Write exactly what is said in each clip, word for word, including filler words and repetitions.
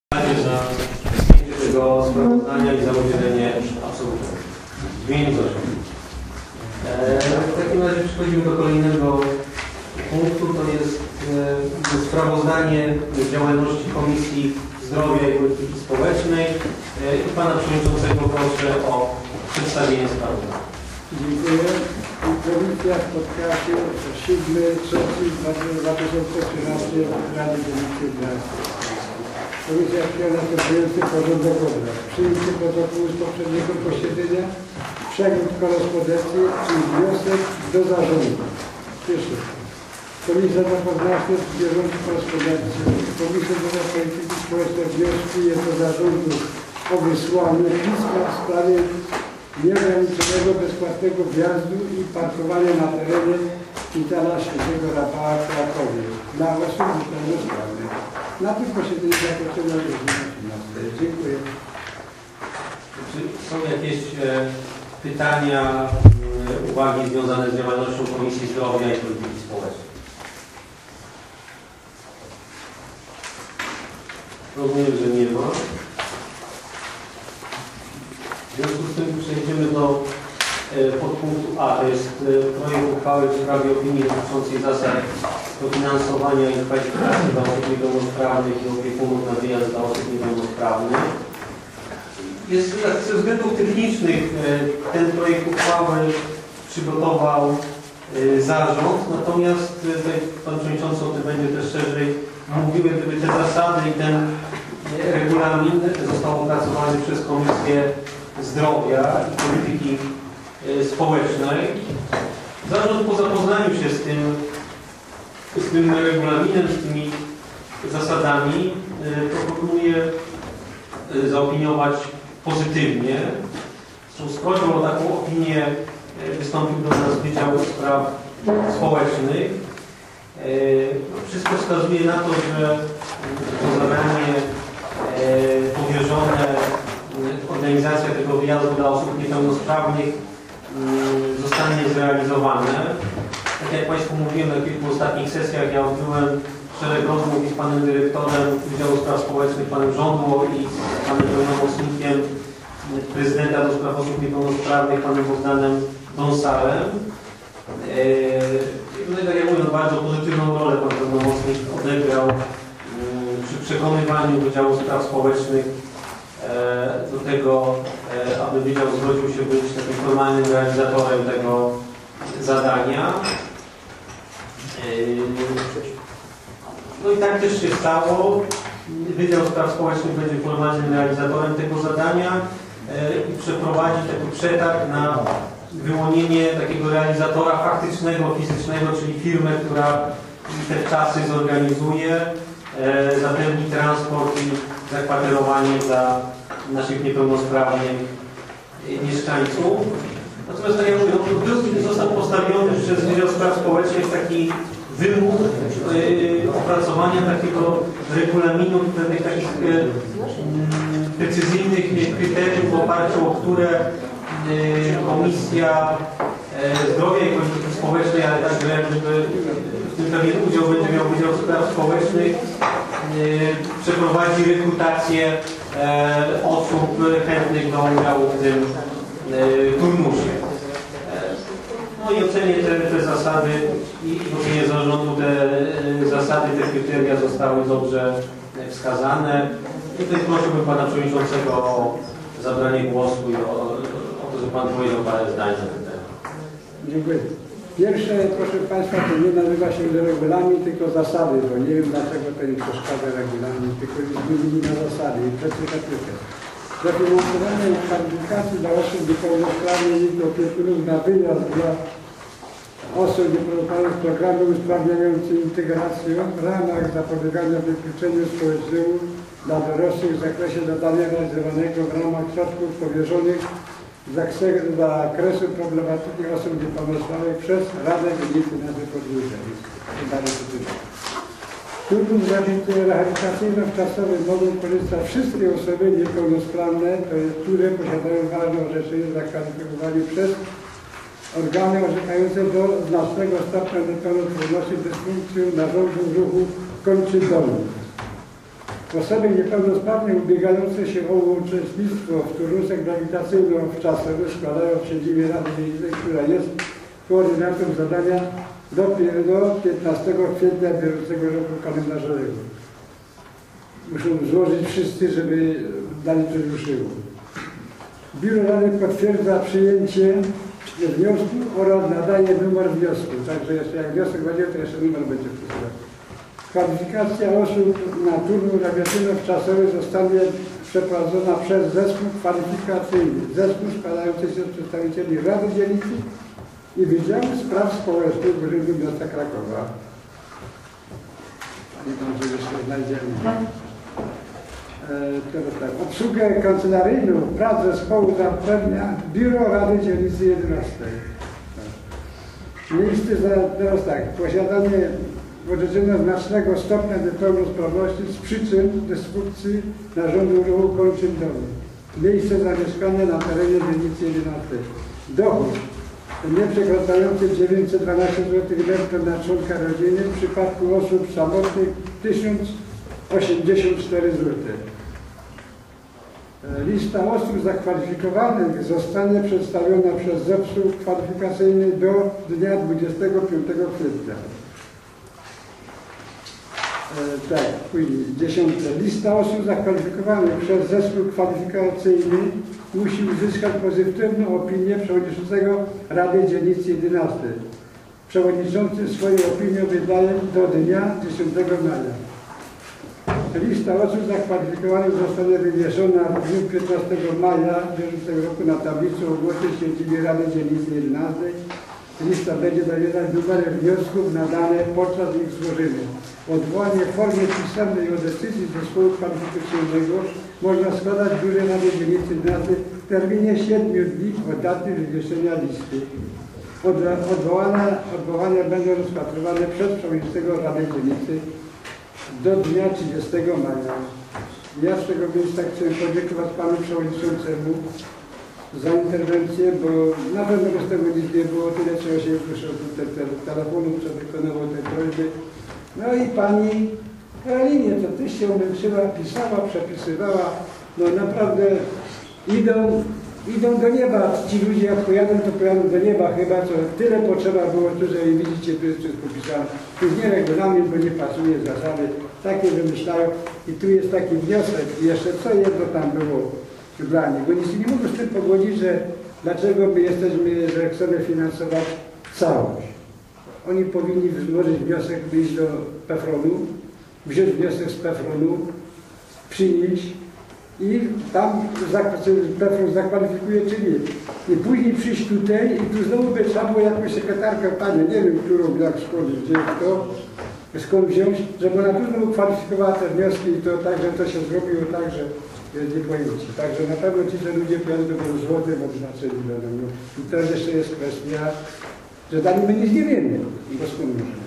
Za przyjęcie tego sprawozdania i za udzielenie absolutorium. Zmienić W takim razie przechodzimy do kolejnego punktu. To jest e, sprawozdanie z działalności Komisji Zdrowia i Polityki Społecznej. E, I Pana Przewodniczącego proszę o przedstawienie sprawozdania. Dziękuję. Komisja spotkała się siódmego czerwca dwa tysiące trzynastego Rady Komisji Zdrowia. Komisja przyjęła następujący porządek obrad. Przyjęcie protokołu z poprzedniego posiedzenia, przegląd korespondencji i wniosek do zarządu. Pierwsze. Komisja zapoznała się z bieżącą korespondencją. Komisja do Polityki Społecznej wnioskuje do zarządu o wysłanie pisma w sprawie nieograniczonego bezpłatnego wjazdu i parkowania na terenie Szpitala Świętego Rafała w Krakowie dla osób niepełnosprawnych. Na tym posiedzeniu zakończono godzinę osiemnastej. Dziękuję. Czy są jakieś e, pytania, e, uwagi związane z działalnością Komisji Zdrowia i Polityki Społecznej? Rozumiem, że nie ma. W związku z tym przejdziemy do e, podpunktu A. To jest e, projekt uchwały w sprawie opinii dotyczącej zasad dofinansowania i kwalifikacji dla osób niepełnosprawnych i opiekunów na wyjazd dla osób niepełnosprawnych. Jest, ze względów technicznych e, ten projekt uchwały przygotował e, zarząd, natomiast e, tutaj Pan Przewodniczący o tym będzie też szerzej mówił, gdyby te zasady i ten e, regulamin został opracowany przez Komisję Zdrowia i Polityki e, Społecznej. Zarząd po zapoznaniu się z tym z tym regulaminem, z tymi zasadami e, proponuję e, zaopiniować pozytywnie. Z prośbą o taką opinię e, wystąpił do nas Wydział Spraw Społecznych. E, wszystko wskazuje na to, że to zadanie e, powierzone, e, organizacja tego wyjazdu dla osób niepełnosprawnych e, zostanie zrealizowane. Tak jak Państwu mówiłem na kilku ostatnich sesjach, ja odbyłem szereg rozmów z Panem Dyrektorem Wydziału Spraw Społecznych, Panem Żądło i Panem Pełnomocnikiem Prezydenta do Spraw Osób Niepełnosprawnych, Panem Bogdanem Donsarem. Tutaj, tak jak mówię, bardzo pozytywną rolę Pan Pełnomocnik odegrał przy przekonywaniu Wydziału Spraw Społecznych do tego, aby Wydział zgodził się być takim formalnym realizatorem tego zadania. No i tak też się stało. Wydział Spraw Społecznych będzie formalnym realizatorem tego zadania i przeprowadzi taki przetarg na wyłonienie takiego realizatora faktycznego, fizycznego, czyli firmę, która te czasy zorganizuje, zapewni transport i zakwaterowanie dla naszych niepełnosprawnych mieszkańców. Natomiast tak jak mówię, no, został postawiony przez Wydział Spraw Społecznych taki wymóg yy, opracowania takiego regulaminu, pewnych takich yy, precyzyjnych kryteriów, w oparciu o które yy, Komisja yy, Zdrowia i Polityki Społecznej, ale także żeby w tym pewien udział będzie miał Wydział Spraw Społecznych, yy, przeprowadzi rekrutację yy, osób chętnych do udziału w tym yy, turnusie. No i ocenię te, te zasady i w ocenie zarządu te zasady, te kryteria zostały dobrze wskazane. I tutaj prosiłbym Pana Przewodniczącego o zabranie głosu i o, o to, żeby Pan powiedział parę zdań na ten temat. Dziękuję. Pierwsze, proszę Państwa, to nie nazywa się regulamin, tylko zasady, bo nie wiem dlaczego to nie przeszkadza regulamin, tylko zmienili na zasady i precyzatykę. Dofinansowanie i kwalifikacji dla osób niepełnosprawnych i opiekunów na wyjazd dla osób niepełnosprawnych z programu usprawniającym integrację w ramach zapobiegania wykluczeniu społecznemu dla dorosłych w zakresie zadania realizowanego w ramach środków powierzonych z zakresu problematyki osób niepełnosprawnych przez Radę Gminy na Podgórze. Turnus rehabilitacyjno-wczasowy mogą korzystać wszystkie osoby niepełnosprawne, które posiadają ważne orzeczenie zakwalifikowane przez organy orzekające do znacznego stopnia niepełnosprawności dysfunkcją narządów ruchu kończyn dolnych. Osoby niepełnosprawne ubiegające się o uczestnictwo w turnusach grawitacyjno-wczasowych składają w siedzibie Rady Dzielnicy, która jest koordynator zadania do, do piętnastego kwietnia bieżącego roku kalendarzowego. Muszą złożyć wszyscy, żeby dalej coś ruszyło. Biuro Rady potwierdza przyjęcie wniosku oraz nadaje numer wniosku. Także jeszcze jak wniosek będzie, to jeszcze numer będzie przysyłany. Kwalifikacja osób na turniej grawitacyjno-wczasowy zostanie przeprowadzona przez zespół kwalifikacyjny. Zespół składający się z przedstawicieli Rady Dzielnicy i Wydziału Spraw Społecznych Urzędu Miasta Krakowa. I tam coś jeszcze znajdziemy. E, teraz tak. Obsługę kancelaryjną prac zespołu zapewnia Biuro Rady Dzielnicy jedenastej. Miejsce za, teraz tak. Posiadanie orzeczenia znacznego stopnia niepełnosprawności z przyczyn dysfunkcji narządu ruchu kończyn dolnych. Miejsce zamieszkania na terenie dzielnicy jedenastej. Dochód nieprzekraczający dziewięćset dwanaście złotych netto na członka rodziny, w przypadku osób samotnych tysiąc osiemdziesiąt cztery złote. Lista osób zakwalifikowanych zostanie przedstawiona przez zespół kwalifikacyjny do dnia dwudziestego piątego kwietnia. E, tak, później, dziesiąte. Lista osób zakwalifikowanych przez zespół kwalifikacyjny musi uzyskać pozytywną opinię przewodniczącego Rady Dzielnicy jedenastej. Przewodniczący swoją opinię wydaje do dnia dziesiątego maja. Lista osób zakwalifikowanych zostanie wywieszona w dniu piętnastego maja bieżącego roku na tablicy ogłoszeń w siedzibie Rady Dzielnicy jedenastej. Lista będzie zawierać numery wniosków nadane podczas ich złożenia. Odwołanie w formie pisemnej o decyzji zespołu kwalifikacyjnego można składać w Biurze Rady Dzielnicy jedenastej w terminie siedmiu dni od daty wywieszenia listy. Odwołania, odwołania będą rozpatrywane przez przewodniczącego Rady Dzielnicy do dnia trzydziestego maja. Ja z tego miejsca chcę podziękować panu przewodniczącemu za interwencję, bo na pewno bez tego nic nie było, tyle trzeba się usłyszał te, te, telefonu, przedykonywał tej prośby. No i pani Karolinie, to tyś się umęczyła, pisała, przepisywała, no naprawdę idą, idą do nieba. Ci ludzie jak pojadą, to pojadą do nieba chyba, co tyle potrzeba było tu, że widzicie, tu jest wszystko pisane. Tu jest nie regulamin, bo nie pasuje zasady, takie wymyślają. I tu jest taki wniosek, i jeszcze co jedno tam było dla nich, bo nic nie mogą z tym pogodzić, że dlaczego my jesteśmy, że chcemy finansować całość. Oni powinni złożyć wniosek, wyjść do PFRON-u, wziąć wniosek z PFRON-u, przynieść i tam PFRON zakwalifikuje czy nie. I później przyjść tutaj i tu znowu by trzeba było jakąś sekretarkę, panią, nie wiem, którą, jak skąd, gdzie to, skąd wziąć, żeby ona tu znowu kwalifikowała te wnioski i to tak, że to się zrobiło tak, że nie pojęcie. Także na pewno ci, że ludzie pojadą do tego złotym odznaczeni będą. No. I teraz jeszcze jest kwestia, że dalej my nic nie wiemy. Bo skąd możemy?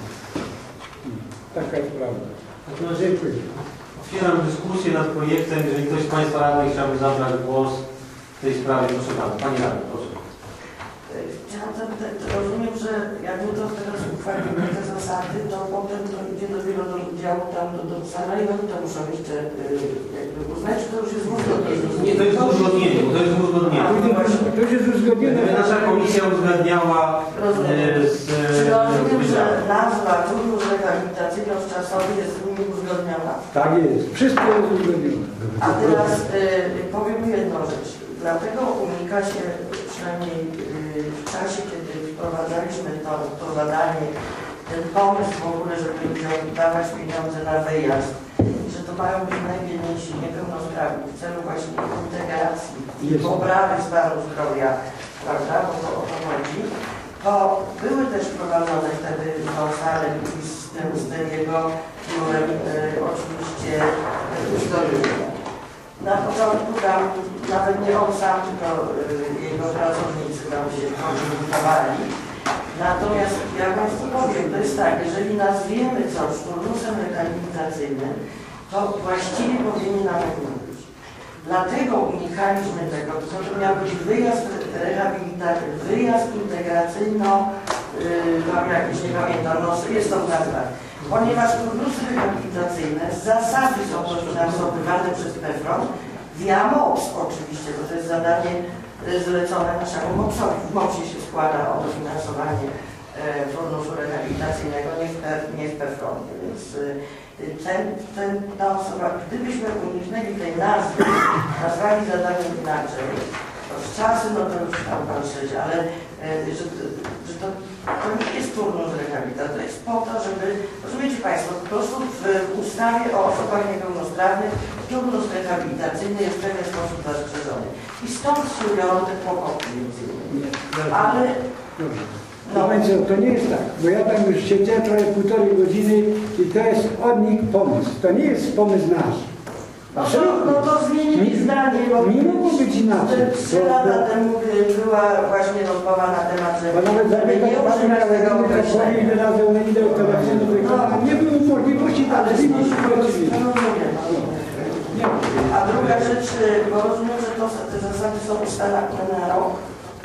Taka jest prawda. No, dziękuję. Otwieram dyskusję nad projektem. Jeżeli ktoś z Państwa radnych chciałby zabrać głos w tej sprawie, proszę Pana. Pani Radny, proszę. Chciałam zapytać, rozumiem, że jakby to teraz uchwalimy te zasady, to potem to idzie dopiero do działu tam do, do Sara i oni to muszą jeszcze jakby uznać, czy to już jest w uzgodnieniu? Nie, to jest w uzgodnieniu, to jest w uzgodnieniu. To już jest uzgodnione. Nasza komisja uzgadniała Rozumiem. z... Czy rozumiem, że nazwa turnus rehabilitacyjno-wczasowy jest z nimi uzgodniona? Tak jest. Wszystko jest uzgodnione. A teraz y, powiem jedną rzecz. Dlatego unika się przynajmniej y, w czasie, kiedy wprowadzaliśmy to, to zadanie, ten pomysł w ogóle, żeby ludziom dawać pieniądze na wyjazd, że to mają być najbiedniejsi, niepełnosprawni w celu właśnie integracji i poprawy stanu zdrowia, prawda, bo to o to chodzi. To były też wprowadzone wtedy w salę z tym, z tym jego biurem y, oczywiście uzgodnione. Na początku tam nawet nie on sam, tylko y, jego pracownicy tam się konsultowali. Natomiast ja Państwu powiem, to jest tak, jeżeli nazwiemy coś turnusem rehabilitacyjnym, to właściwie powinien nawet mówić. Dlatego unikaliśmy tego, to że miał być wyjazd rehabilitacyjny, wyjazd integracyjno, yy, tam jakiś, nie pamiętam, no jest to w nazwach. ponieważ turnusy rehabilitacyjne z zasady są dofinansowywane przez PFRON via MOPS oczywiście, bo to jest zadanie zlecone naszemu MOPS-owi. W MOPS-ie się składa o dofinansowanie turnusu rehabilitacyjnego, nie w, nie w PFRON-ie, więc ten, ten, ta osoba, gdybyśmy uniknęli tej nazwy, nazwali zadaniem inaczej, to z czasem, no to już tam pan śledzi, ale że, że to, to nie jest turnus rehabilitacyjny, to jest po to, żeby, rozumiecie Państwo, po prostu w ustawie o osobach niepełnosprawnych turnus rehabilitacyjny jest w pewien sposób zastrzeżony. I stąd się biorą te kłopoty między innymi. Ale... No Państwo, to nie jest tak, bo ja tam już siedziałem prawie półtorej godziny i to jest od nich pomysł, to nie jest pomysł nasz. No to, no to zmienili zdanie, bo nie mogło być inaczej. Trzy lata temu była właśnie rozmowa na temat, że bo nawet żeby nie używać tego określenia. No, nie było możliwości, ale zmienić A druga rzecz, bo rozumiem, że to, te zasady są ustalane na rok,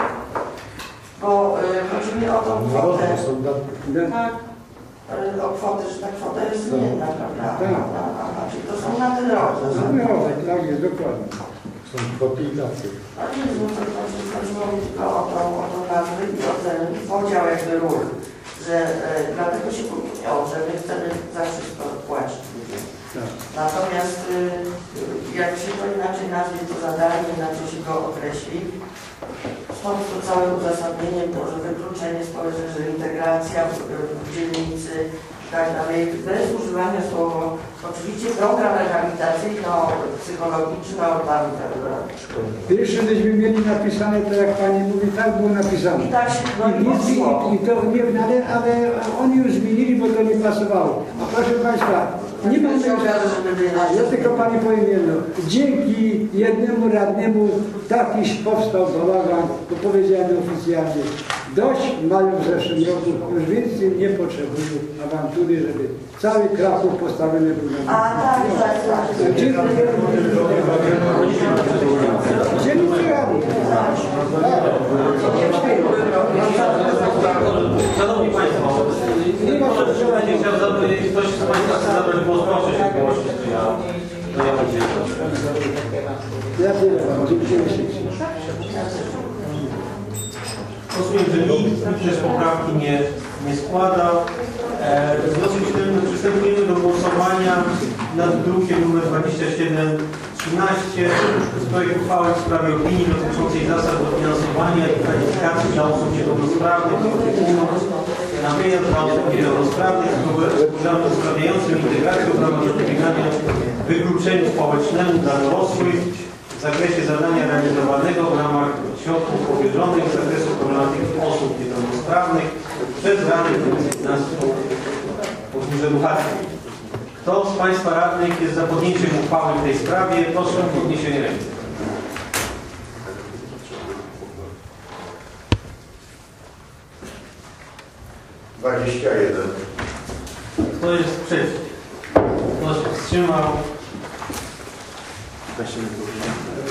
bo y, chodzi mi o tą kwotę. Tak. O kwotę, że ta kwota jest zmienna, prawda? Tak. Aha, czyli to są na ten rok. No, tak jest, dokładnie. Są kwoty i daty. A nie, no to znaczy, chodziło mi tylko o tą, o tą nazwę i o ten podział jakby ról, że e, dlatego się pomyślało, że my chcemy za wszystko płacić ludziom. Tak. Natomiast y, jak się to inaczej nazwie, to zadanie, inaczej się go określi, stąd to całe uzasadnienie, to, że wykluczenie społeczne, że integracja w, w dzielnicy i tak dalej, bez używania słowa, oczywiście program rehabilitacyjno-psychologiczny, tam, Pierwsze, żeśmy mieli napisane, to jak Pani mówi, tak było napisane. I tak się I, nic, i, i to nie, ale, ale oni już zmienili, bo to nie pasowało. A proszę Państwa, nie ma tego, ja tylko Pani powiem jedno. Dzięki jednemu radnemu takiś powstał bałagan, bo powiedziałem oficjalnie. Dość mają w zeszłym roku, już więcej nie potrzebują awantury, żeby cały Kraków postawiony był na A tak, tak, tak. Dzielnicy rady. Szanowni Państwo, będzie chciał zabrać, ktoś z Państwa chce zabrać głos, proszę się zgłosić, czy ja, to ja będzie. Ja tyle Wam, dziękuję ślicznie. Rozumiem, że nikt też poprawki nie, nie składał. E, w związku z tym przystępujemy do głosowania nad drukiem nr dwadzieścia siedem trzynaście z projektu uchwały w sprawie opinii dotyczącej zasad dofinansowania i kwalifikacji dla osób niepełnosprawnych i opiekunów na wyjazd dla osób niepełnosprawnych z programem usprawniającym integrację w ramach zapobiegania wykluczeniu społecznemu dla dorosłych w zakresie zadania realizowanego w ramach środków powierzonych z zakresu problematyki osób niepełnosprawnych przez Radę Finansów Edukacji. Kto z Państwa radnych jest za podjęciem uchwały w tej sprawie? Proszę o podniesienie ręki. dwadzieścia jeden. Kto jest przeciw? Kto się wstrzymał?